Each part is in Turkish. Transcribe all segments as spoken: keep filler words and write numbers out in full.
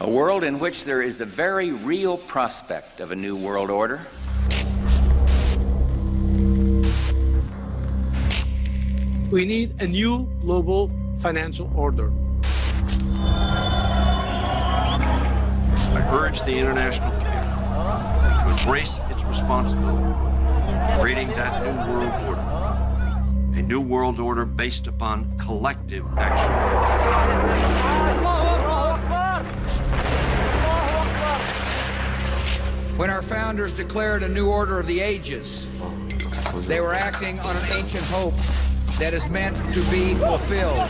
A world in which there is the very real prospect of a new world order. We need a new global financial order. I urge the international community to embrace its responsibility in creating that new world order. A new world order based upon collective action. When our founders declared a new order of the ages, they were acting on an ancient hope that is meant to be fulfilled.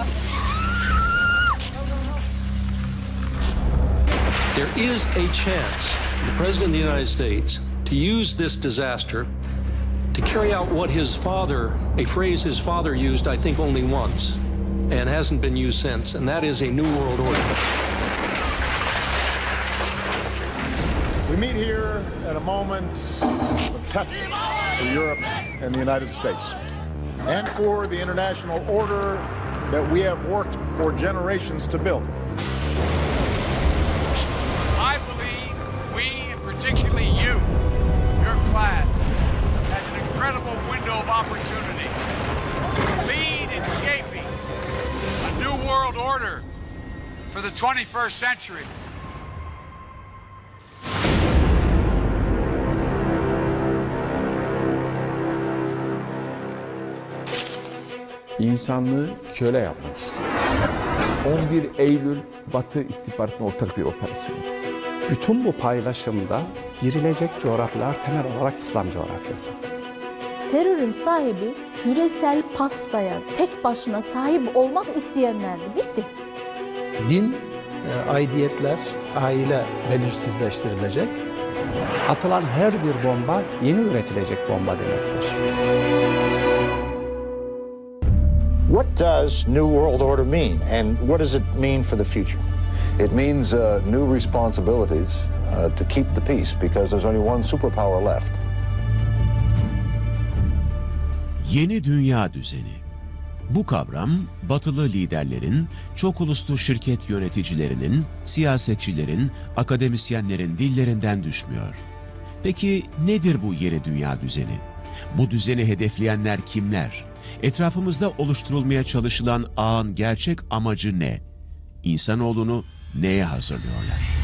There is a chance for the President of the United States to use this disaster to carry out what his father, a phrase his father used, I think, only once, and hasn't been used since, and that is a new world order. We meet here at a moment of testing for Europe and the United States, and for the international order that we have worked for generations to build. I believe we, and particularly you, your class, has an incredible window of opportunity to lead in shaping a new world order for the twenty-first century. İnsanlığı köle yapmak istiyorlar. on bir Eylül Batı istihbaratının ortak bir operasyonu. Bütün bu paylaşımda girilecek coğrafyalar temel olarak İslam coğrafyası. Terörün sahibi küresel pastaya tek başına sahip olmak isteyenlerdi. Bitti. Din, aidiyetler, aile belirsizleştirilecek. Atılan her bir bomba yeni üretilecek bomba demektir. What does New World Order mean, and what does it mean for the future? It means uh, new responsibilities uh, to keep the peace, because there's only one superpower left. Yeni dünya düzeni. Bu kavram, batılı liderlerin, çok uluslu şirket yöneticilerinin, siyasetçilerin, akademisyenlerin dillerinden düşmüyor. Peki nedir bu yeni dünya düzeni? Bu düzeni hedefleyenler kimler? Etrafımızda oluşturulmaya çalışılan ağın gerçek amacı ne? İnsanoğlunu neye hazırlıyorlar?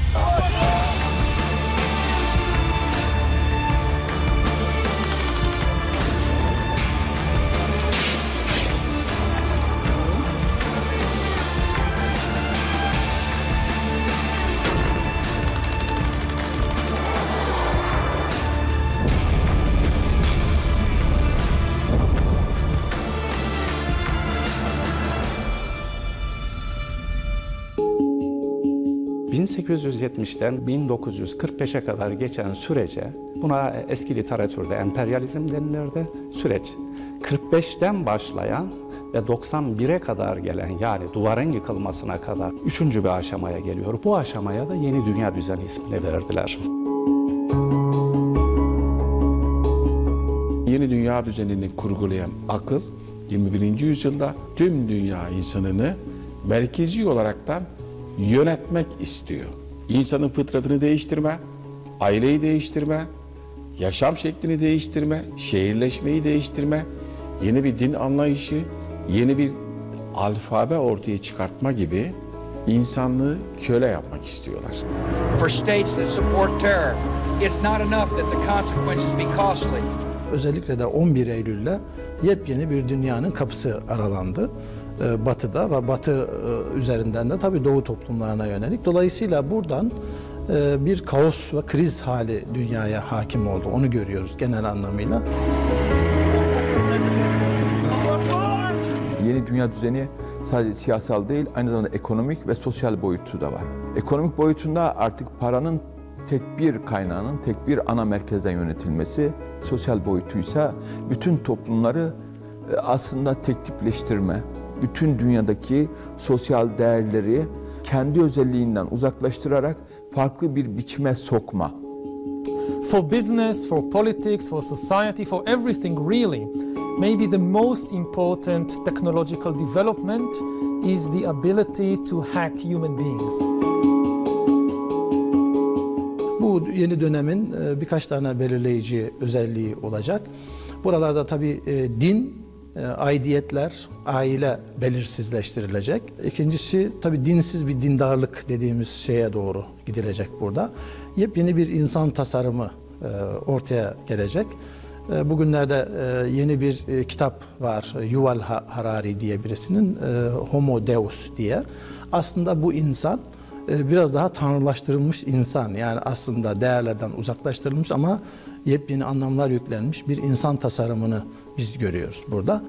bin sekiz yüz yetmişten bin dokuz yüz kırk beşe kadar geçen sürece, buna eski literatürde emperyalizm denilirdi, süreç kırk beşten başlayan ve doksan bire kadar gelen, yani duvarın yıkılmasına kadar üçüncü bir aşamaya geliyor. Bu aşamaya da yeni dünya düzeni ismini verdiler. Yeni dünya düzenini kurgulayan akıl, yirmi birinci yüzyılda tüm dünya insanını merkezi olaraktan yönetmek istiyor. İnsanın fıtratını değiştirme, aileyi değiştirme, yaşam şeklini değiştirme, şehirleşmeyi değiştirme, yeni bir din anlayışı, yeni bir alfabe ortaya çıkartma gibi insanlığı köle yapmak istiyorlar. For states that support terror, it's not enough that the consequences be costly. Özellikle de on bir Eylül'le yepyeni bir dünyanın kapısı aralandı. Batı'da ve Batı üzerinden de tabii Doğu toplumlarına yönelik. Dolayısıyla buradan bir kaos ve kriz hali dünyaya hakim oldu. Onu görüyoruz genel anlamıyla. Yeni dünya düzeni sadece siyasal değil, aynı zamanda ekonomik ve sosyal boyutu da var. Ekonomik boyutunda artık paranın tek bir kaynağının tek bir ana merkezden yönetilmesi, sosyal boyutuysa bütün toplumları aslında tek tipleştirme, bütün dünyadaki sosyal değerleri kendi özelliğinden uzaklaştırarak farklı bir biçime sokma. For business, for politics, for society, for everything really, maybe the most important technological development is the ability to hack human beings. Bu yeni dönemin e, birkaç tane belirleyici özelliği olacak. Buralarda tabii e, din, e, aidiyetler, aile belirsizleştirilecek. İkincisi tabii dinsiz bir dindarlık dediğimiz şeye doğru gidilecek burada. Yepyeni bir insan tasarımı e, ortaya gelecek. E, bugünlerde e, yeni bir e, kitap var, Yuval Harari diye birisinin, e, Homo Deus diye. Aslında bu insan e, biraz daha tanrılaştırılmış insan, yani aslında değerlerden uzaklaştırılmış ama yepyeni anlamlar yüklenmiş bir insan tasarımını biz görüyoruz burada.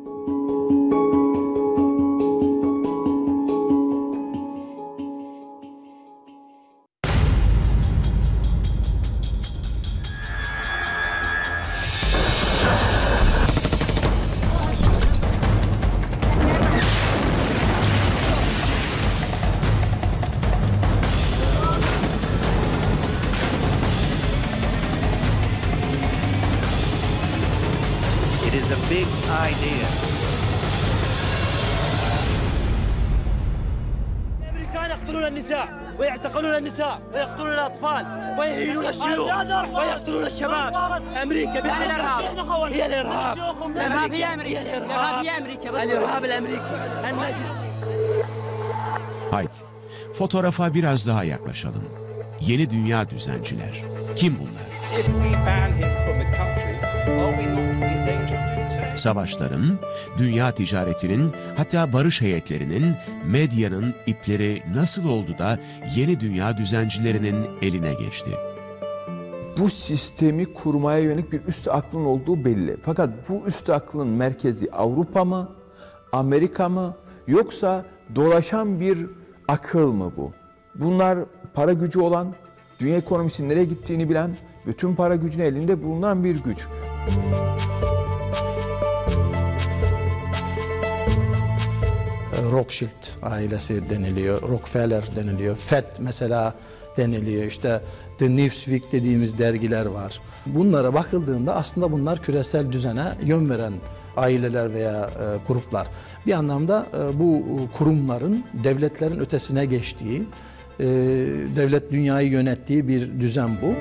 It is a big idea. الأمريكان يقتلون النساء ويعتقلون النساء ويقتلون الأطفال ويهينون الشيوخ ويقتلون الشباب. أمريكا بحل الإرهاب هي الإرهاب. الإرهاب هي أمريكا. الإرهاب هي أمريكا. الإرهاب الأمريكي النجس. Haydi, fotoğrafa biraz daha yaklaşalım. Yeni dünya düzenciler. Kim bunlar? Savaşların, dünya ticaretinin, hatta barış heyetlerinin, medyanın ipleri nasıl oldu da yeni dünya düzencilerinin eline geçti? Bu sistemi kurmaya yönelik bir üst aklın olduğu belli. Fakat bu üst aklın merkezi Avrupa mı, Amerika mı, yoksa dolaşan bir akıl mı bu? Bunlar para gücü olan, dünya ekonomisinin nereye gittiğini bilen, bütün para gücünü elinde bulunan bir güç. Rothschild ailesi deniliyor, Rockefeller deniliyor, Fed mesela deniliyor, işte The Newsweek dediğimiz dergiler var. Bunlara bakıldığında aslında bunlar küresel düzene yön veren aileler veya e, gruplar. Bir anlamda e, bu kurumların devletlerin ötesine geçtiği, e, devlet dünyayı yönettiği bir düzen bu.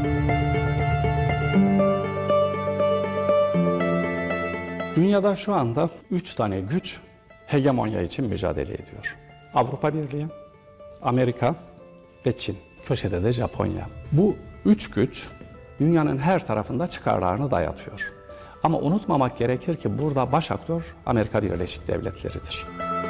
Dünyada şu anda üç tane güç hegemonya için mücadele ediyor. Avrupa Birliği, Amerika ve Çin. Köşede de Japonya. Bu üç güç dünyanın her tarafında çıkarlarını dayatıyor. Ama unutmamak gerekir ki burada baş aktör Amerika Birleşik Devletleri'dir.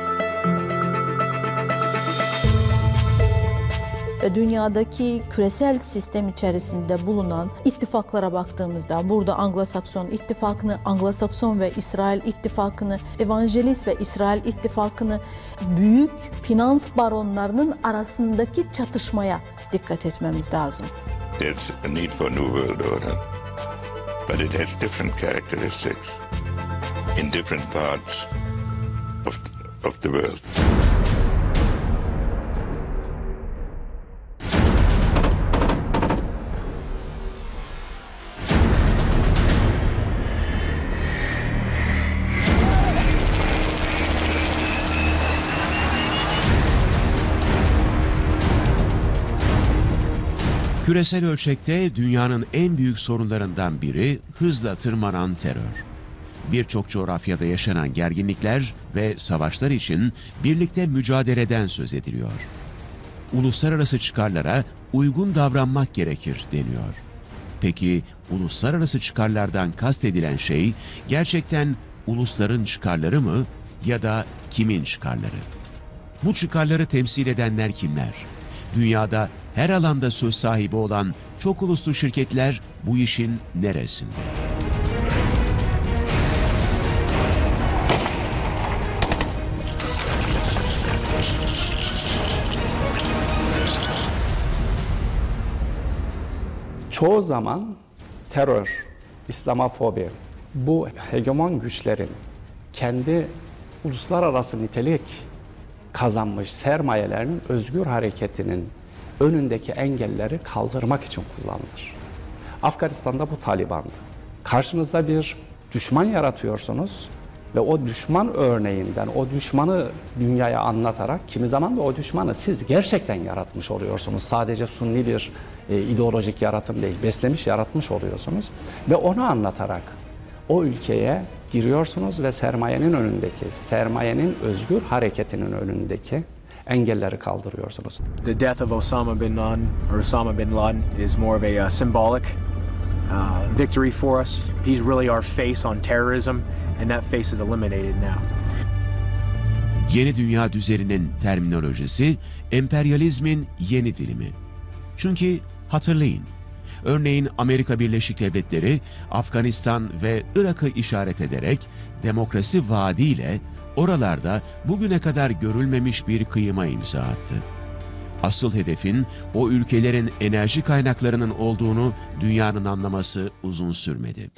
Dünyadaki küresel sistem içerisinde bulunan ittifaklara baktığımızda burada Anglo-Sakson ittifakını, Anglo-Sakson ve İsrail ittifakını, Evangelist ve İsrail ittifakını, büyük finans baronlarının arasındaki çatışmaya dikkat etmemiz lazım. There's a need for a new world order, but it has different characteristics in different parts of, of the world. Küresel ölçekte dünyanın en büyük sorunlarından biri hızla tırmanan terör. Birçok coğrafyada yaşanan gerginlikler ve savaşlar için birlikte mücadeleden söz ediliyor. Uluslararası çıkarlara uygun davranmak gerekir deniyor. Peki uluslararası çıkarlardan kastedilen şey gerçekten ulusların çıkarları mı ya da kimin çıkarları? Bu çıkarları temsil edenler kimler? Dünyada her alanda söz sahibi olan çok uluslu şirketler bu işin neresinde? Çoğu zaman terör, İslamofobi, bu hegemon güçlerin kendi uluslararası nitelik kazanmış sermayelerinin özgür hareketinin önündeki engelleri kaldırmak için kullanılır. Afganistan'da bu Taliban'dı. Karşınızda bir düşman yaratıyorsunuz Ve o düşman örneğinden, o düşmanı dünyaya anlatarak, kimi zaman da o düşmanı siz gerçekten yaratmış oluyorsunuz. Sadece sunni bir e, ideolojik yaratım değil, beslemiş, yaratmış oluyorsunuz. Ve onu anlatarak o ülkeye giriyorsunuz ve sermayenin önündeki, sermayenin özgür hareketinin önündeki engelleri kaldırıyorsunuz. The death of Osama bin Laden, or Osama bin Laden, is more of a uh, symbolic uh, victory for us. He's really our face on terrorism, and that face is eliminated now. Yeni dünya düzeninin terminolojisi emperyalizmin yeni dilimi. Çünkü hatırlayın, örneğin Amerika Birleşik Devletleri Afganistan ve Irak'ı işaret ederek demokrasi vaadiyle oralarda bugüne kadar görülmemiş bir kıyıma imza attı. Asıl hedefin o ülkelerin enerji kaynaklarının olduğunu dünyanın anlaması uzun sürmedi.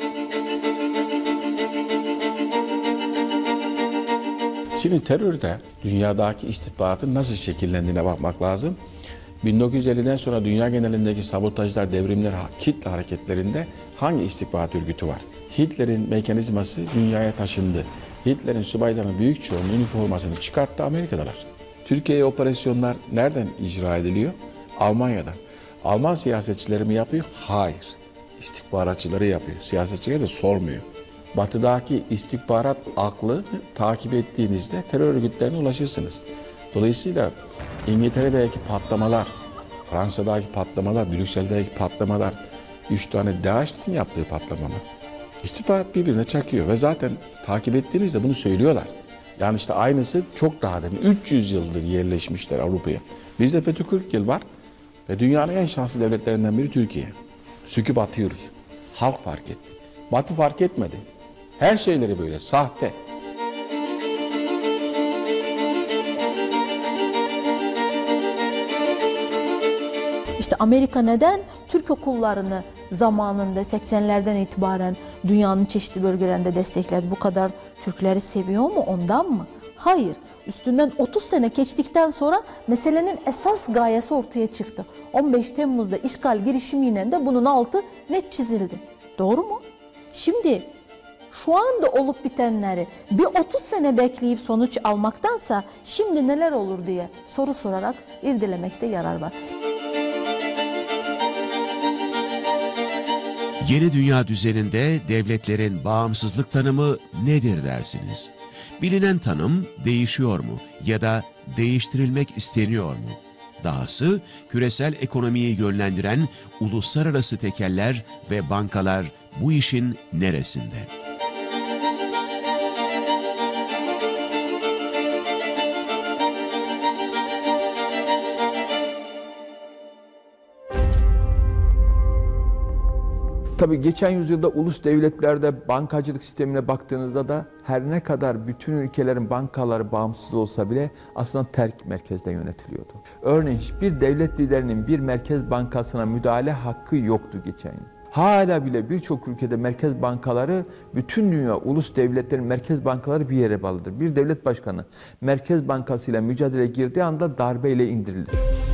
Şimdi terörde dünyadaki istihbaratın nasıl şekillendiğine bakmak lazım. bin dokuz yüz elliden sonra dünya genelindeki sabotajlar, devrimler, kitle hareketlerinde hangi istihbarat örgütü var? Hitler'in mekanizması dünyaya taşındı. Hitler'in subaylarının büyük çoğunluğu üniformasını çıkarttı, Amerika'dalar. Türkiye'ye operasyonlar nereden icra ediliyor? Almanya'dan. Alman siyasetçileri mi yapıyor? Hayır. İstihbaratçıları yapıyor. Siyasetçilere de sormuyor. Batı'daki istihbarat aklı takip ettiğinizde terör örgütlerine ulaşırsınız. Dolayısıyla İngiltere'deki patlamalar, Fransa'daki patlamalar, Brüksel'deki patlamalar, üç tane DAEŞ'in yaptığı patlama mı? İstihbarat birbirine çakıyor ve zaten takip ettiğinizde bunu söylüyorlar. Yani işte aynısı çok daha demin, üç yüz yıldır yerleşmişler Avrupa'ya. Bizde FETÖ kırk yıl var ve dünyanın en şanslı devletlerinden biri Türkiye. Söküp atıyoruz. Halk fark etti. Batı fark etmedi. Her şeyleri böyle, sahte. İşte Amerika neden Türk okullarını zamanında seksenlerden itibaren dünyanın çeşitli bölgelerinde destekledi? Bu kadar Türkleri seviyor mu, ondan mı? Hayır. Üstünden otuz sene geçtikten sonra meselenin esas gayesi ortaya çıktı. on beş Temmuz'da işgal girişimiyle de bunun altı net çizildi. Doğru mu? Şimdi şu anda olup bitenleri bir otuz sene bekleyip sonuç almaktansa şimdi neler olur diye soru sorarak irdelemekte yarar var. Yeni dünya düzeninde devletlerin bağımsızlık tanımı nedir dersiniz? Bilinen tanım değişiyor mu ya da değiştirilmek isteniyor mu? Dahası küresel ekonomiyi yönlendiren uluslararası tekeller ve bankalar bu işin neresinde? Tabii geçen yüzyılda ulus devletlerde bankacılık sistemine baktığınızda da her ne kadar bütün ülkelerin bankaları bağımsız olsa bile aslında terk merkezden yönetiliyordu. Örneğin hiçbir devlet liderinin bir merkez bankasına müdahale hakkı yoktu geçen yıl. Hala bile birçok ülkede merkez bankaları, bütün dünya ulus devletlerin merkez bankaları bir yere bağlıdır. Bir devlet başkanı merkez bankasıyla mücadele girdiği anda darbeyle indirilir.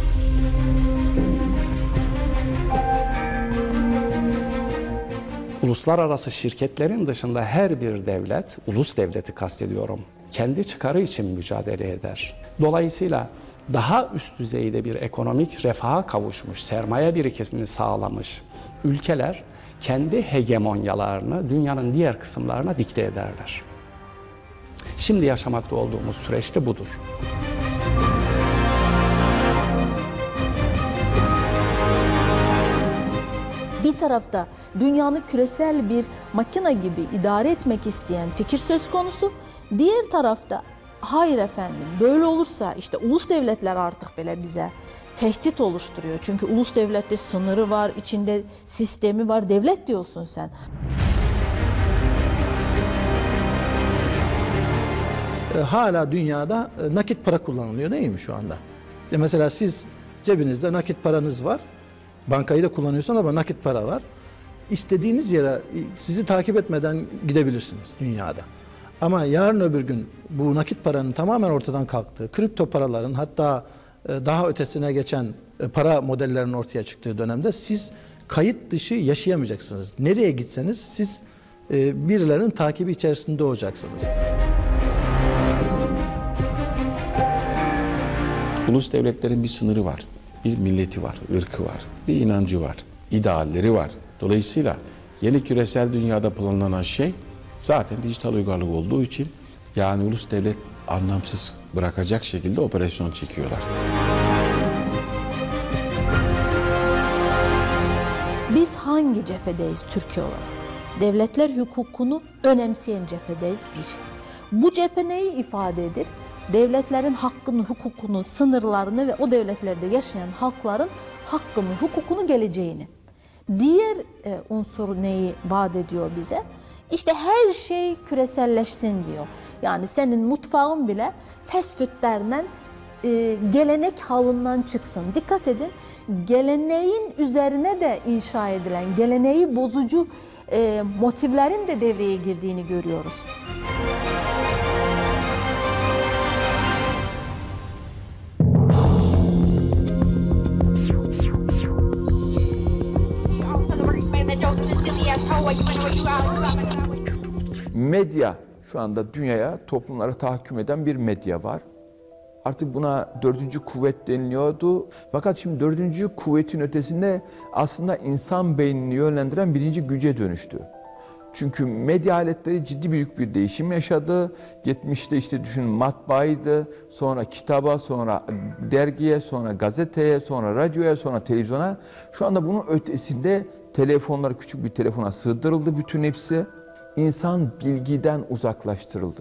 Uluslararası şirketlerin dışında her bir devlet, ulus devleti kastediyorum, kendi çıkarı için mücadele eder. Dolayısıyla daha üst düzeyde bir ekonomik refaha kavuşmuş, sermaye birikimini sağlamış ülkeler kendi hegemonyalarını dünyanın diğer kısımlarına dikte ederler. Şimdi yaşamakta olduğumuz süreçte budur. Bir tarafta dünyanın küresel bir makine gibi idare etmek isteyen fikir söz konusu. Diğer tarafta hayır efendim böyle olursa işte ulus devletler artık böyle bize tehdit oluşturuyor. Çünkü ulus devlette sınırı var, içinde sistemi var, devlet diyorsun sen. Hala dünyada nakit para kullanılıyor değil mi şu anda? Mesela siz cebinizde nakit paranız var. Bankayı da kullanıyorsun ama nakit para var. İstediğiniz yere sizi takip etmeden gidebilirsiniz dünyada. Ama yarın öbür gün bu nakit paranın tamamen ortadan kalktığı, kripto paraların hatta daha ötesine geçen para modellerinin ortaya çıktığı dönemde siz kayıt dışı yaşayamayacaksınız. Nereye gitseniz siz e, birilerinin takibi içerisinde olacaksınız. Ulus devletlerin bir sınırı var, bir milleti var, ırkı var, bir inancı var, idealleri var. Dolayısıyla yeni küresel dünyada planlanan şey zaten dijital uygarlık olduğu için yani ulus devlet anlamsız bırakacak şekilde operasyon çekiyorlar. Biz hangi cephedeyiz Türkiye olarak? Devletler hukukunu önemseyen cephedeyiz bir. Bu cephe neyi ifade eder? Devletlerin hakkını, hukukunu, sınırlarını ve o devletlerde yaşayan halkların hakkını, hukukunu, geleceğini. Diğer e, unsur neyi vaat ediyor bize? İşte her şey küreselleşsin diyor. Yani senin mutfağın bile fast food'lerden e, gelenek halından çıksın. Dikkat edin, geleneğin üzerine de inşa edilen, geleneği bozucu e, motivlerin de devreye girdiğini görüyoruz. Medya, şu anda dünyaya, toplumlara tahakküm eden bir medya var. Artık buna dördüncü kuvvet deniliyordu. Fakat şimdi dördüncü kuvvetin ötesinde aslında insan beynini yönlendiren birinci güce dönüştü. Çünkü medya aletleri ciddi büyük bir değişim yaşadı. yetmişte işte düşünün matbaaydı, sonra kitaba, sonra dergiye, sonra gazeteye, sonra radyoya, sonra televizyona. Şu anda bunun ötesinde telefonlar küçük bir telefona sığdırıldı bütün hepsi. İnsan bilgiden uzaklaştırıldı.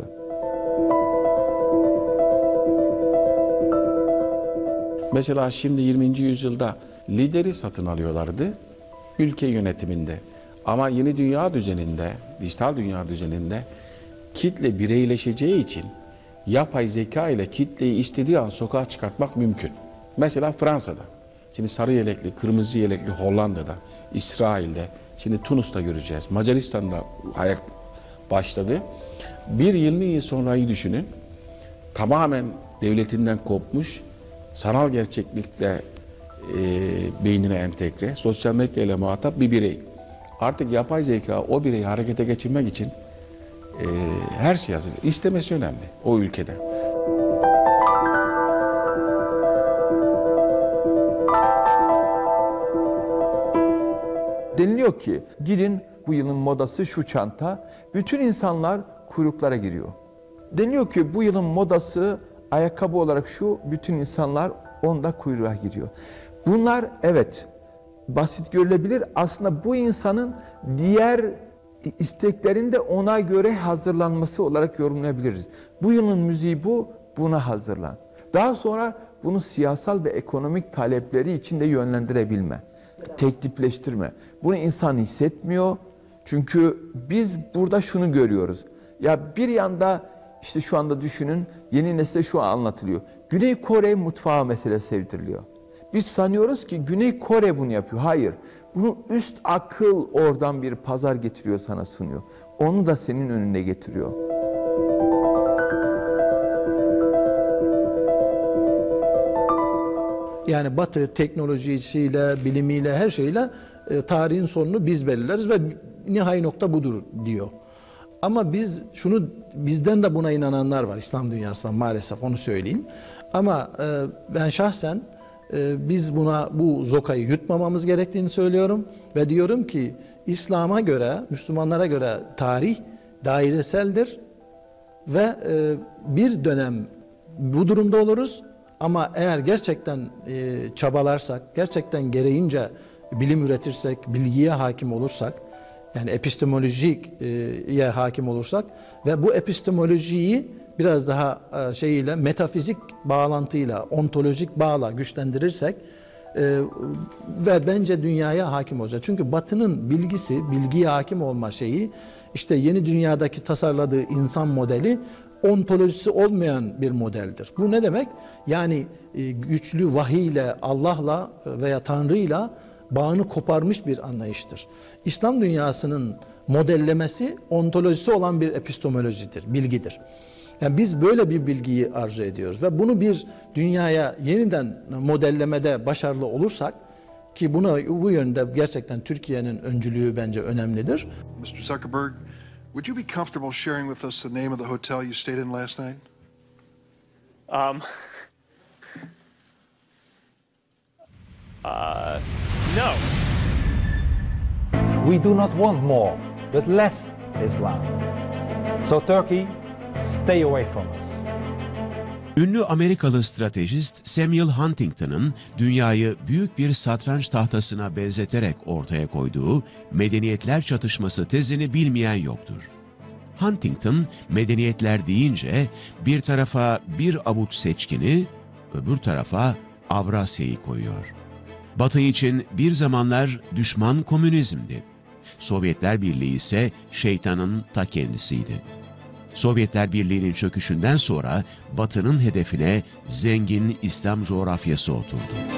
Mesela şimdi yirminci yüzyılda lideri satın alıyorlardı ülke yönetiminde. Ama yeni dünya düzeninde, dijital dünya düzeninde kitle bireyleşeceği için yapay zeka ile kitleyi istediği an sokağa çıkartmak mümkün. Mesela Fransa'da, şimdi sarı yelekli, kırmızı yelekli Hollanda'da, İsrail'de, şimdi Tunus'ta göreceğiz, Macaristan'da ayak başladı. Bir yirmi yıl sonrayı düşünün, tamamen devletinden kopmuş, sanal gerçeklikle e, beynine entegre, sosyal medya ile muhatap bir birey. Artık yapay zeka o bireyi harekete geçirmek için e, her şey hazır. İstemesi önemli o ülkede. Deniliyor ki gidin bu yılın modası şu çanta, bütün insanlar kuyruklara giriyor. Deniliyor ki bu yılın modası ayakkabı olarak şu, bütün insanlar onda kuyruğa giriyor. Bunlar evet basit görülebilir. Aslında bu insanın diğer isteklerin de ona göre hazırlanması olarak yorumlayabiliriz. Bu yılın müziği bu, buna hazırlan. Daha sonra bunu siyasal ve ekonomik talepleri içinde yönlendirebilme, teklifleştirme. Bunu insan hissetmiyor. Çünkü biz burada şunu görüyoruz. Ya bir yanda işte şu anda düşünün, yeni nesile şu an anlatılıyor. Güney Kore mutfağı mesela sevdiriliyor. Biz sanıyoruz ki Güney Kore bunu yapıyor. Hayır. Bunu üst akıl oradan bir pazar getiriyor, sana sunuyor. Onu da senin önüne getiriyor. Yani Batı teknolojisiyle, bilimiyle, her şeyle e, tarihin sonunu biz belirleriz ve nihai nokta budur diyor. Ama biz şunu, bizden de buna inananlar var İslam dünyasından maalesef, onu söyleyeyim. Ama e, ben şahsen e, biz buna, bu zokayı yutmamamız gerektiğini söylüyorum ve diyorum ki İslam'a göre, Müslümanlara göre tarih daireseldir ve e, bir dönem bu durumda oluruz. Ama eğer gerçekten e, çabalarsak, gerçekten gereğince bilim üretirsek, bilgiye hakim olursak, yani epistemolojiye hakim olursak ve bu epistemolojiyi biraz daha e, şeyiyle, metafizik bağlantıyla, ontolojik bağla güçlendirirsek e, ve bence dünyaya hakim olacak. Çünkü Batı'nın bilgisi, bilgiye hakim olma şeyi, işte yeni dünyadaki tasarladığı insan modeli ontolojisi olmayan bir modeldir. Bu ne demek? Yani e, güçlü vahiyle, Allah'la veya Tanrı'yla bağını koparmış bir anlayıştır. İslam dünyasının modellemesi ontolojisi olan bir epistemolojidir, bilgidir. Yani biz böyle bir bilgiyi arzu ediyoruz ve bunu bir dünyaya yeniden modellemede başarılı olursak, Ki buna bu yönde gerçekten Türkiye'nin öncülüğü bence önemlidir. mister Zuckerberg, would you be comfortable sharing with us the name of the hotel you stayed in last night? Um, uh, no. We do not want more, but less Islam. So Turkey, stay away from us. Ünlü Amerikalı stratejist Samuel Huntington'ın dünyayı büyük bir satranç tahtasına benzeterek ortaya koyduğu medeniyetler çatışması tezini bilmeyen yoktur. Huntington, medeniyetler deyince bir tarafa bir avuç seçkini, öbür tarafa Avrasya'yı koyuyor. Batı için bir zamanlar düşman komünizmdi. Sovyetler Birliği ise şeytanın ta kendisiydi. Sovyetler Birliği'nin çöküşünden sonra Batı'nın hedefine zengin İslam coğrafyası oturdu.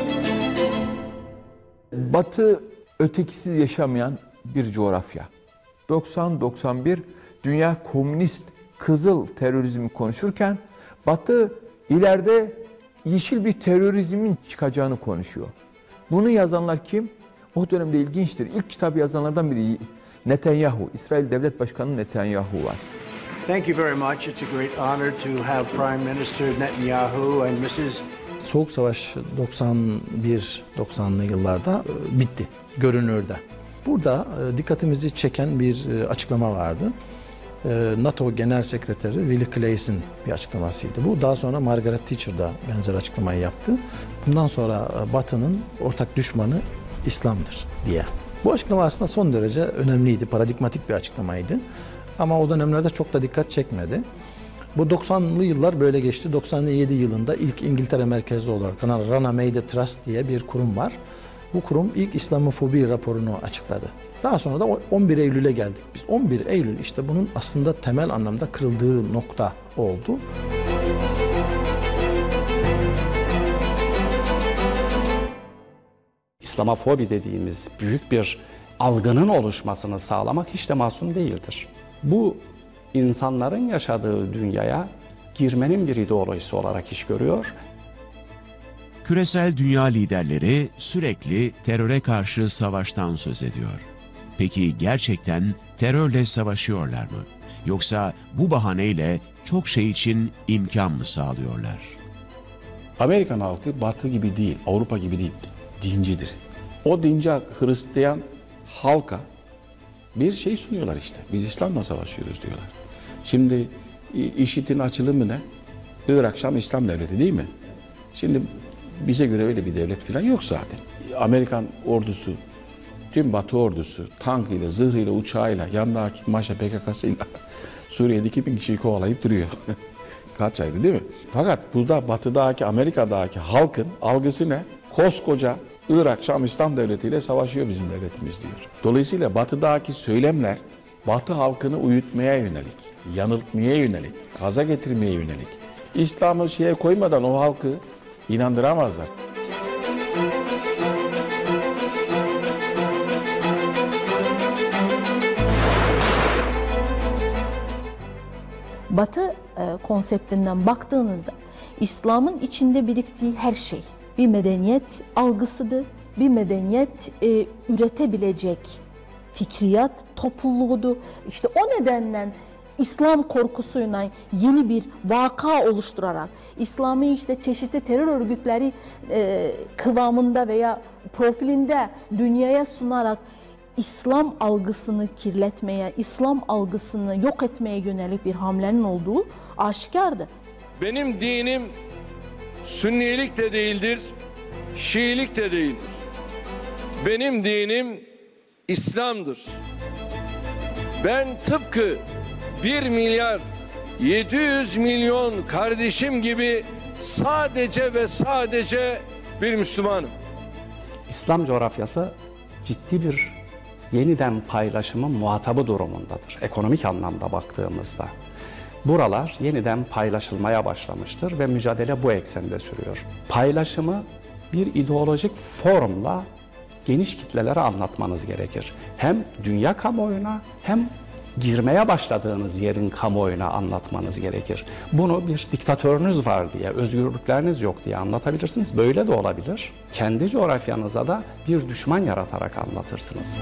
Batı ötekisiz yaşamayan bir coğrafya. doksan doksan bir dünya komünist kızıl terörizmi konuşurken Batı ileride yeşil bir terörizmin çıkacağını konuşuyor. Bunu yazanlar kim? O dönemde ilginçtir. İlk kitabı yazanlardan biri Netanyahu, İsrail Devlet Başkanı Netanyahu var. Thank you very much. It's a great honor to have Prime Minister Netanyahu and missus Soğuk Savaş doksan bir doksanlı yıllarda bitti görünürde. Burada dikkatimizi çeken bir açıklama vardı. NATO Genel Sekreteri Willy Claes'in bir açıklamasıydı. Bu daha sonra Margaret Thatcher da benzer açıklamayı yaptı. Bundan sonra Batı'nın ortak düşmanı İslam'dır diye. Bu açıklama aslında son derece önemliydi, paradigmatik bir açıklamaydı. Ama o dönemlerde çok da dikkat çekmedi. Bu doksanlı yıllar böyle geçti. doksan yedi yılında ilk İngiltere merkezli olarak Rana Made Trust diye bir kurum var. Bu kurum ilk İslamofobi raporunu açıkladı. Daha sonra da on bir Eylül'e geldik. Biz on bir Eylül işte bunun aslında temel anlamda kırıldığı nokta oldu. İslamofobi dediğimiz büyük bir algının oluşmasını sağlamak hiç de masum değildir. Bu insanların yaşadığı dünyaya girmenin bir ideolojisi olarak iş görüyor. Küresel dünya liderleri sürekli teröre karşı savaştan söz ediyor. Peki gerçekten terörle savaşıyorlar mı? Yoksa bu bahaneyle çok şey için imkan mı sağlıyorlar? Amerikan halkı Batı gibi değil, Avrupa gibi değil, dincidir. O dinci Hristiyan halka bir şey sunuyorlar işte. Biz İslam'la savaşıyoruz diyorlar. Şimdi IŞİD'in açılımı ne? Irak Şam İslam Devleti değil mi? Şimdi bize göre öyle bir devlet falan yok zaten. Amerikan ordusu, tüm Batı ordusu tankıyla, zırhıyla, uçağıyla, yanındaki Maşa P K K'sıyla Suriye'de iki bin kişiyi kovalayıp duruyor. Kaç aydı değil mi? Fakat burada Batı'daki, Amerika'daki halkın algısı ne? Koskoca Irak Şam İslam Devleti ile savaşıyor bizim devletimiz diyor. Dolayısıyla Batı'daki söylemler Batı halkını uyutmaya yönelik, yanıltmaya yönelik, gaza getirmeye yönelik. İslam'ı şeye koymadan o halkı inandıramazlar. Batı e, konseptinden baktığınızda İslam'ın içinde biriktiği her şey bir medeniyet algısıdır, bir medeniyet e, üretebilecek fikriyat topluluğudur. İşte o nedenle İslam korkusuyla yeni bir vaka oluşturarak, İslam'ı işte çeşitli terör örgütleri e, kıvamında veya profilinde dünyaya sunarak İslam algısını kirletmeye, İslam algısını yok etmeye yönelik bir hamlenin olduğu aşikardı. Benim dinim Sünnilik de değildir, Şiilik de değildir. Benim dinim İslam'dır. Ben tıpkı bir milyar yedi yüz milyon kardeşim gibi sadece ve sadece bir Müslümanım. İslam coğrafyası ciddi bir yeniden paylaşımın muhatabı durumundadır. Ekonomik anlamda baktığımızda. Buralar yeniden paylaşılmaya başlamıştır ve mücadele bu eksende sürüyor. Paylaşımı bir ideolojik formla geniş kitlelere anlatmanız gerekir. Hem dünya kamuoyuna hem girmeye başladığınız yerin kamuoyuna anlatmanız gerekir. Bunu bir diktatörünüz var diye, özgürlükleriniz yok diye anlatabilirsiniz. Böyle de olabilir. Kendi coğrafyanıza da bir düşman yaratarak anlatırsınız.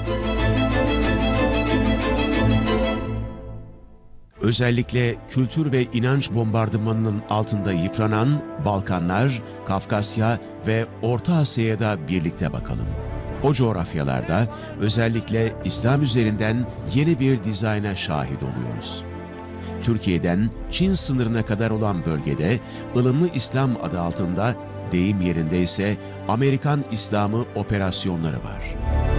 Özellikle kültür ve inanç bombardımanının altında yıpranan Balkanlar, Kafkasya ve Orta Asya'ya da birlikte bakalım. O coğrafyalarda özellikle İslam üzerinden yeni bir dizayna şahit oluyoruz. Türkiye'den Çin sınırına kadar olan bölgede ılımlı İslam adı altında, deyim yerinde ise Amerikan İslamı operasyonları var.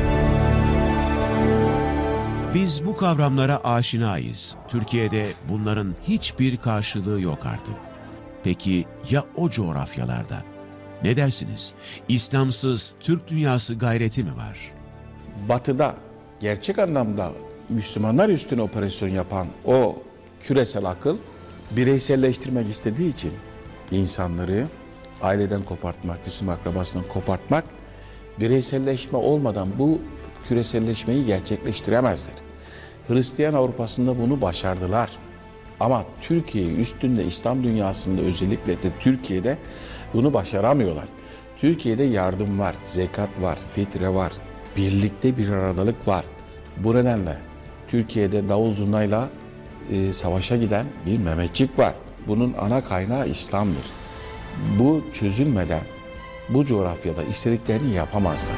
Biz bu kavramlara aşinayız. Türkiye'de bunların hiçbir karşılığı yok artık. Peki ya o coğrafyalarda? Ne dersiniz? İslamsız Türk dünyası gayreti mi var? Batı'da gerçek anlamda Müslümanlar üstüne operasyon yapan o küresel akıl bireyselleştirmek istediği için insanları aileden kopartmak, kısım akrabasından kopartmak, bireyselleşme olmadan bu küreselleşmeyi gerçekleştiremezler. Hristiyan Avrupa'sında bunu başardılar. Ama Türkiye üstünde, İslam dünyasında özellikle de Türkiye'de bunu başaramıyorlar. Türkiye'de yardım var, zekat var, fitre var, birlikte bir aradalık var. Bu nedenle Türkiye'de davul zurnayla e, savaşa giden bir Mehmetçik var. Bunun ana kaynağı İslam'dır. Bu çözülmeden bu coğrafyada istediklerini yapamazlar.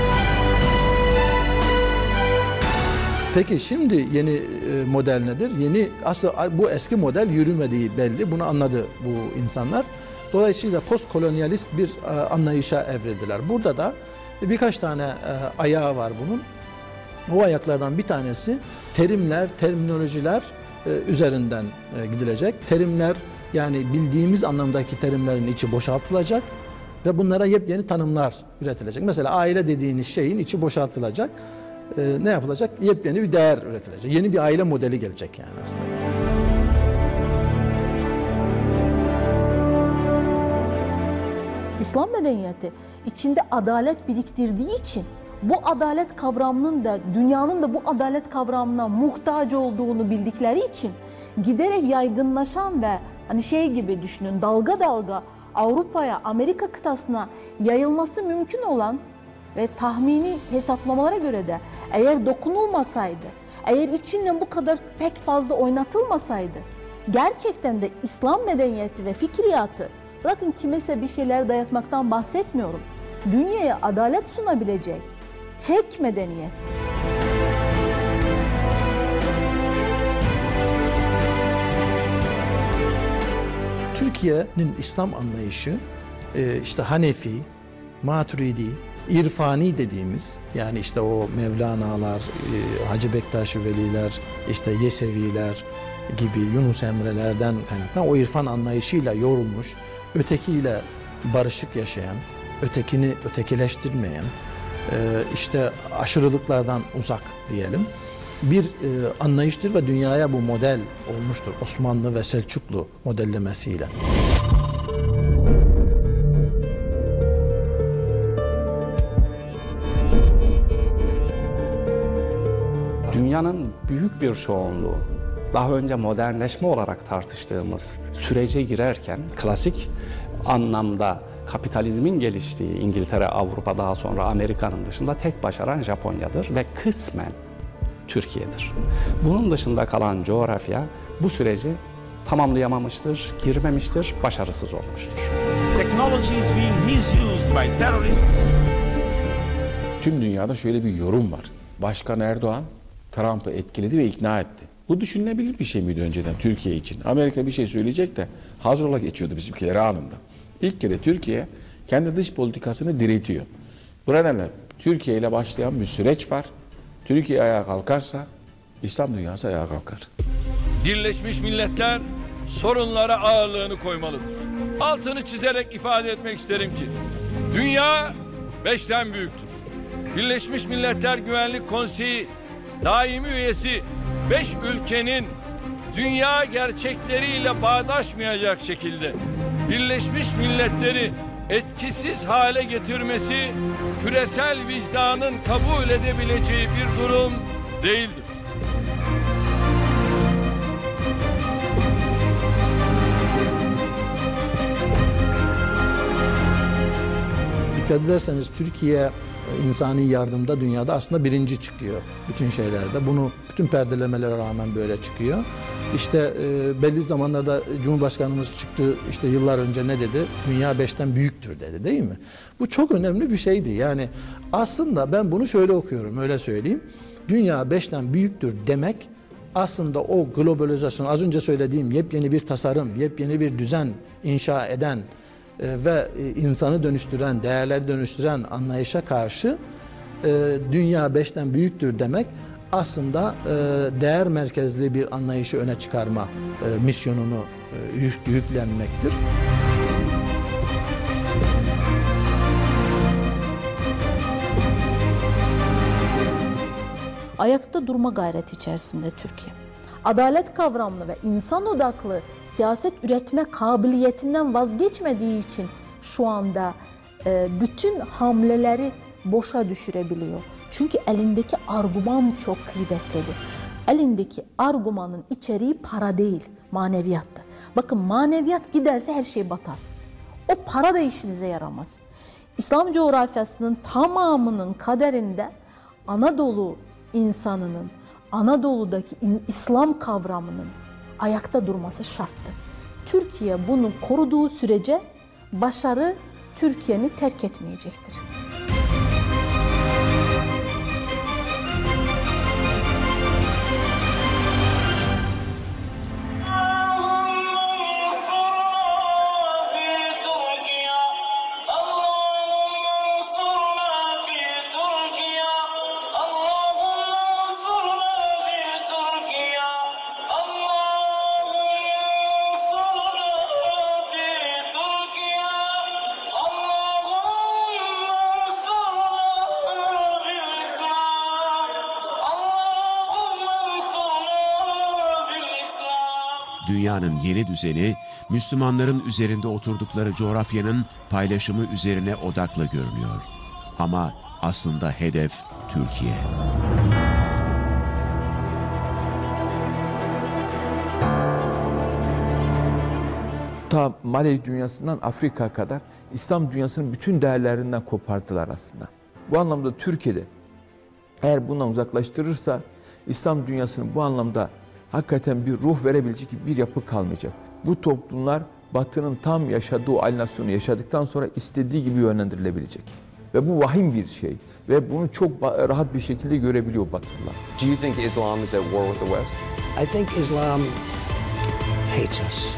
Peki şimdi yeni model nedir? Yeni, aslında bu eski model yürümediği belli. Bunu anladı bu insanlar. Dolayısıyla postkolonyalist bir anlayışa evrildiler. Burada da birkaç tane ayağı var bunun. O ayaklardan bir tanesi terimler, terminolojiler üzerinden gidilecek. Terimler, yani bildiğimiz anlamdaki terimlerin içi boşaltılacak ve bunlara yepyeni tanımlar üretilecek. Mesela aile dediğiniz şeyin içi boşaltılacak. Ee, ne yapılacak? Yepyeni bir değer üretilecek. Yeni bir aile modeli gelecek yani aslında. İslam medeniyeti içinde adalet biriktirdiği için bu adalet kavramının da dünyanın da bu adalet kavramına muhtaç olduğunu bildikleri için giderek yaygınlaşan ve hani şey gibi düşünün, dalga dalga Avrupa'ya, Amerika kıtasına yayılması mümkün olan ve tahmini hesaplamalara göre de eğer dokunulmasaydı, eğer içinden bu kadar pek fazla oynatılmasaydı, gerçekten de İslam medeniyeti ve fikriyatı, bırakın kimese bir şeyler dayatmaktan bahsetmiyorum, dünyaya adalet sunabilecek tek medeniyettir. Türkiye'nin İslam anlayışı işte Hanefi, Maturidi, İrfani dediğimiz, yani işte o Mevlana'lar, Hacı Bektaş Veliler, işte Yeseviler gibi Yunus Emre'lerden kaynaklanan o irfan anlayışıyla yorulmuş, ötekiyle barışık yaşayan, ötekini ötekileştirmeyen, işte aşırılıklardan uzak diyelim bir anlayıştır ve dünyaya bu model olmuştur Osmanlı ve Selçuklu modellemesiyle. Dünyanın büyük bir çoğunluğu daha önce modernleşme olarak tartıştığımız sürece girerken klasik anlamda kapitalizmin geliştiği İngiltere, Avrupa, daha sonra Amerika'nın dışında tek başaran Japonya'dır ve kısmen Türkiye'dir. Bunun dışında kalan coğrafya bu süreci tamamlayamamıştır, girmemiştir, başarısız olmuştur. Technology is being misused by terrorists. Tüm dünyada şöyle bir yorum var. Başkan Erdoğan Trump'ı etkiledi ve ikna etti. Bu düşünülebilir bir şey miydi önceden Türkiye için? Amerika bir şey söyleyecek de hazır ola geçiyordu bizimkileri anında. İlk kere Türkiye kendi dış politikasını diretiyor. Bu nedenle Türkiye ile başlayan bir süreç var. Türkiye ayağa kalkarsa İslam dünyası ayağa kalkar. Birleşmiş Milletler sorunlara ağırlığını koymalıdır. Altını çizerek ifade etmek isterim ki dünya beşten büyüktür. Birleşmiş Milletler Güvenlik Konseyi daimi üyesi beş ülkenin dünya gerçekleriyle bağdaşmayacak şekilde Birleşmiş Milletleri etkisiz hale getirmesi küresel vicdanın kabul edebileceği bir durum değildir. Dikkat ederseniz Türkiye insani yardımda dünyada aslında birinci çıkıyor bütün şeylerde. Bunu bütün perdelemelere rağmen böyle çıkıyor. İşte e, belli zamanlarda Cumhurbaşkanımız çıktı, işte yıllar önce ne dedi? Dünya beşten büyüktür dedi, değil mi? Bu çok önemli bir şeydi. Yani aslında ben bunu şöyle okuyorum, öyle söyleyeyim. Dünya beşten büyüktür demek aslında o globalizasyon, az önce söylediğim yepyeni bir tasarım, yepyeni bir düzen inşa eden e, ve insanı dönüştüren, değerleri dönüştüren anlayışa karşı e, dünya beşten büyüktür demek aslında e, değer merkezli bir anlayışı öne çıkarma e, misyonunu e, yük, yüklenmektir. Ayakta durma gayreti içerisinde Türkiye. Adalet kavramlı ve insan odaklı siyaset üretme kabiliyetinden vazgeçmediği için şu anda e, bütün hamleleri boşa düşürebiliyor. Çünkü elindeki argüman çok kıymetlidir. Elindeki argümanın içeriği para değil, maneviyattır. Bakın maneviyat giderse her şey batar. O para da işinize yaramaz. İslam coğrafyasının tamamının kaderinde Anadolu insanının, Anadolu'daki İslam kavramının ayakta durması şarttı. Türkiye bunu koruduğu sürece başarı Türkiye'ni terk etmeyecektir. Dünyanın yeni düzeni, Müslümanların üzerinde oturdukları coğrafyanın paylaşımı üzerine odaklı görünüyor. Ama aslında hedef Türkiye. Ta Mali dünyasından Afrika kadar İslam dünyasının bütün değerlerinden kopardılar aslında. Bu anlamda Türkiye'de eğer bundan uzaklaştırırsa İslam dünyasının bu anlamda hakikaten bir ruh verebilecek bir yapı kalmayacak. Bu toplumlar Batı'nın tam yaşadığı alinasyonu yaşadıktan sonra istediği gibi yönlendirilebilecek. Ve bu vahim bir şey. Ve bunu çok rahat bir şekilde görebiliyor Batılılar. Do you think Islam is at war with the West? I think Islam hates us.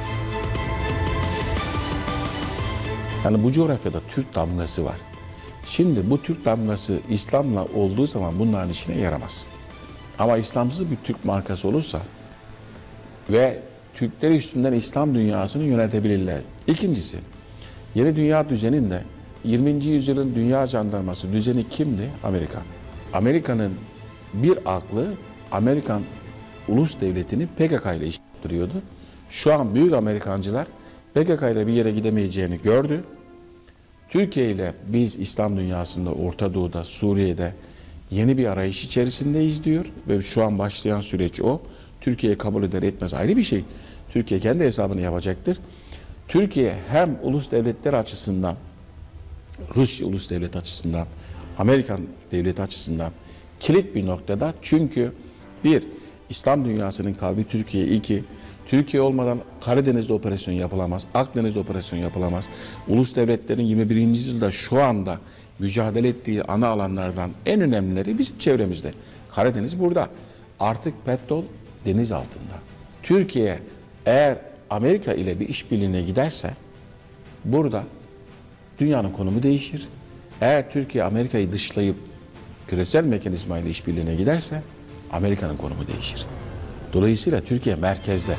Yani bu coğrafyada Türk damgası var. Şimdi bu Türk damgası İslam'la olduğu zaman bunların işine yaramaz. Ama İslamsız bir Türk markası olursa ve Türkler üstünden İslam dünyasını yönetebilirler. İkincisi, yeni dünya düzeninde yirminci yüzyılın dünya jandarması düzeni kimdi? Amerika. Amerika'nın bir aklı Amerikan ulus devletini P K K ile işletiyordu. Şu an büyük Amerikancılar P K K ile bir yere gidemeyeceğini gördü. Türkiye ile biz İslam dünyasında, Orta Doğu'da, Suriye'de yeni bir arayış içerisindeyiz diyor ve şu an başlayan süreç o. Türkiye kabul eder etmez ayrı bir şey. Türkiye kendi hesabını yapacaktır. Türkiye hem ulus devletler açısından, Rusya ulus devlet açısından, Amerikan devleti açısından kilit bir noktada. Çünkü bir, İslam dünyasının kalbi Türkiye. İki, Türkiye olmadan Karadeniz'de operasyon yapılamaz, Akdeniz'de operasyon yapılamaz. Ulus devletlerin yirmi birinci yüzyılda şu anda mücadele ettiği ana alanlardan en önemlileri bizim çevremizde. Karadeniz burada. Artık petrol deniz altında. Türkiye eğer Amerika ile bir işbirliğine giderse burada dünyanın konumu değişir. Eğer Türkiye Amerika'yı dışlayıp küresel mekanizma ile işbirliğine giderse Amerika'nın konumu değişir. Dolayısıyla Türkiye merkezde.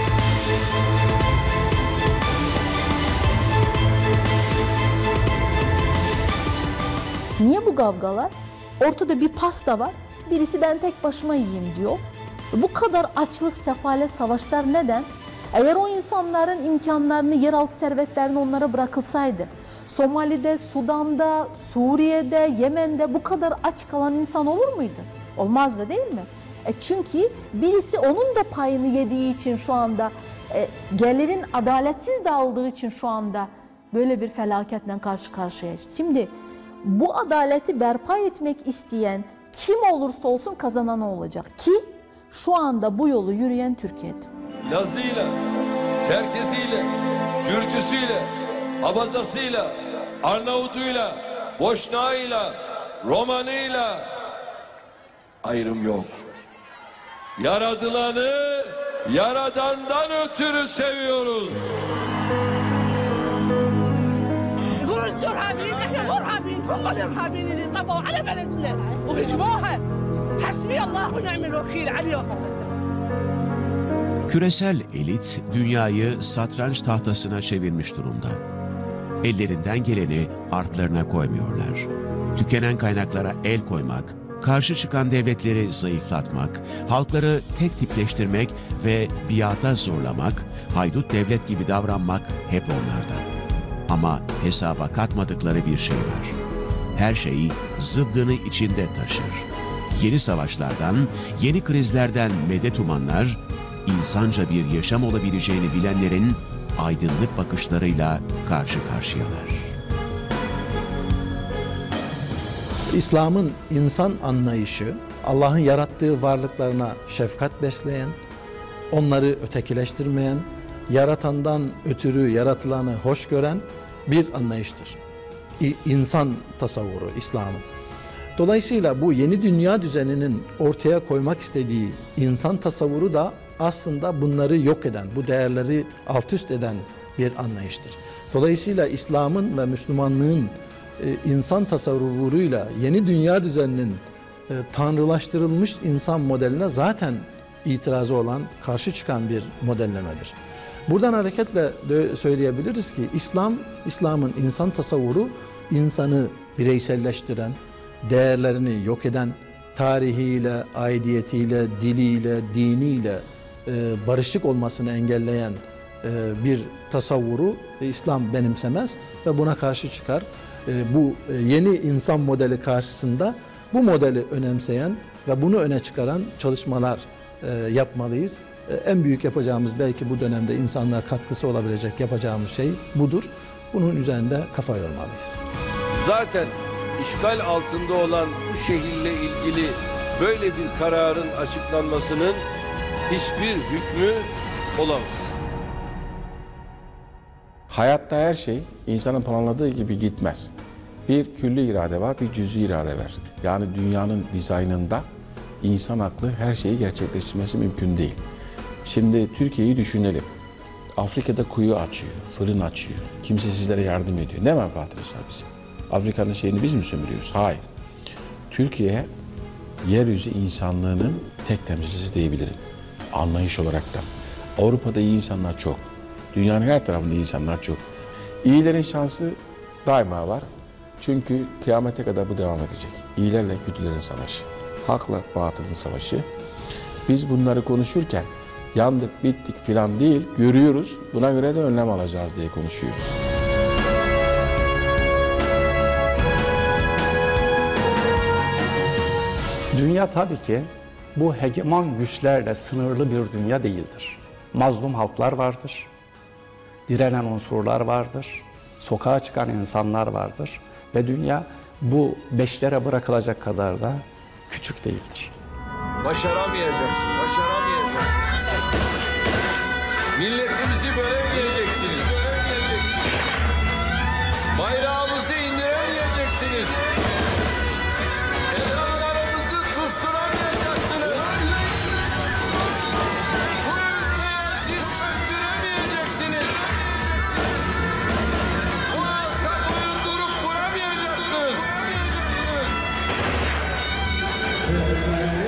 Niye bu kavgalar? Ortada bir pasta var. Birisi ben tek başıma yiyeyim diyor. Bu kadar açlık, sefalet, savaşlar neden? Eğer o insanların imkanlarını, yeraltı servetlerini onlara bırakılsaydı, Somali'de, Sudan'da, Suriye'de, Yemen'de bu kadar aç kalan insan olur muydu? Olmazdı değil mi? E çünkü birisi onun da payını yediği için şu anda, e, gelirin adaletsiz dağıldığı için şu anda böyle bir felaketle karşı karşıyayız. Şimdi bu adaleti berpa etmek isteyen kim olursa olsun kazanan olacak ki şu anda bu yolu yürüyen Türkiye'de. Lazıyla, Çerkeziyle, Gürcüsüyle, Abazasıyla, Arnavutuyla, Boşnağıyla, Romanıyla ayrım yok. Yaradılanı Yaradan'dan ötürü seviyoruz. يقولوا الارهابيين احنا الارهابيين هم الارهابيين اللي طبوا على بلدنا وهجموها حسبي الله ونعم الوكيل عليهم. Küresel elit dünyayı satranç tahtasına çevirmiş durumda. Ellerinden geleni artlarına koymuyorlar. Tükenen kaynaklara el koymak, karşı çıkan devletleri zayıflatmak, halkları tek tipleştirmek ve biata zorlamak, haydut devlet gibi davranmak hep onlarda. Ama hesaba katmadıkları bir şey var. Her şey zıddını içinde taşır. Yeni savaşlardan, yeni krizlerden medet umanlar, insanca bir yaşam olabileceğini bilenlerin aydınlık bakışlarıyla karşı karşıyalar. İslam'ın insan anlayışı, Allah'ın yarattığı varlıklarına şefkat besleyen, onları ötekileştirmeyen, yaratandan ötürü yaratılanı hoş gören bir anlayıştır. İnsan tasavvuru İslam'ın. Dolayısıyla bu yeni dünya düzeninin ortaya koymak istediği insan tasavvuru da aslında bunları yok eden, bu değerleri alt üst eden bir anlayıştır. Dolayısıyla İslam'ın ve Müslümanlığın e, insan tasavvuruyla yeni dünya düzeninin e, tanrılaştırılmış insan modeline zaten itirazı olan, karşı çıkan bir modellemedir. Buradan hareketle de söyleyebiliriz ki İslam, İslam'ın insan tasavvuru insanı bireyselleştiren, değerlerini yok eden, tarihiyle, aidiyetiyle, diliyle, diniyle e, barışık olmasını engelleyen e, bir tasavvuru e, İslam benimsemez ve buna karşı çıkar. E, bu e, yeni insan modeli karşısında bu modeli önemseyen ve bunu öne çıkaran çalışmalar e, yapmalıyız. E, en büyük yapacağımız, belki bu dönemde insanlığa katkısı olabilecek yapacağımız şey budur. Bunun üzerinde kafa yormalıyız. Zaten işgal altında olan bu şehirle ilgili böyle bir kararın açıklanmasının hiçbir hükmü olamaz. Hayatta her şey insanın planladığı gibi gitmez. Bir külli irade var, bir cüz'i irade var. Yani dünyanın dizaynında insan aklı her şeyi gerçekleştirmesi mümkün değil. Şimdi Türkiye'yi düşünelim. Afrika'da kuyu açıyor, fırın açıyor. Kimse sizlere yardım ediyor. Ne menfaatimiz var bizim? Afrika'nın şeyini biz mi sömürüyoruz? Hayır. Türkiye, yeryüzü insanlığının tek temsilcisi diyebilirim. Anlayış olarak da. Avrupa'da iyi insanlar çok. Dünyanın her tarafında iyi insanlar çok. İyilerin şansı daima var. Çünkü kıyamete kadar bu devam edecek. İyilerle kötülerin savaşı. Hakla batılın savaşı. Biz bunları konuşurken yandık, bittik filan değil, görüyoruz. Buna göre de önlem alacağız diye konuşuyoruz. Dünya tabii ki bu hegemon güçlerle sınırlı bir dünya değildir. Mazlum halklar vardır, direnen unsurlar vardır, sokağa çıkan insanlar vardır ve dünya bu beşlere bırakılacak kadar da küçük değildir. Başaramayacaksın, başaramayacaksın. Milletimizi bölemeyeceksiniz. Bayrağımızı indiremeyeceksiniz. Ezanlarımızı susturamayacaksınız. Bu ülkeye diz çöktüremeyeceksiniz. Bu halka boyundurup kuramayacaksınız.